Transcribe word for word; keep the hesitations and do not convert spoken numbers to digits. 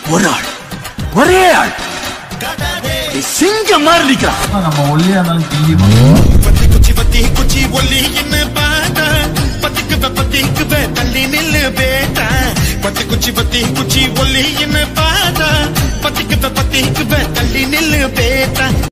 ஒரு ஆள், ஒரே ஆள் சிங்கம் மாதிரி நிக்கிறான். நம்ம ஒல்லியா இருந்தாலும் கிள்ளி பத்தி குச்சி பத்தி குச்சி ஒல்லி என்ன பாட்டா பத்திக்கு பத்திக்கு தள்ளி நில்லு பேட்டா பத்தி குச்சி பத்தி குச்சி ஒல்லி என்ன பாட்டா பத்திக்கு பத்திக்கு தள்ளி நில்லு பேட்டா.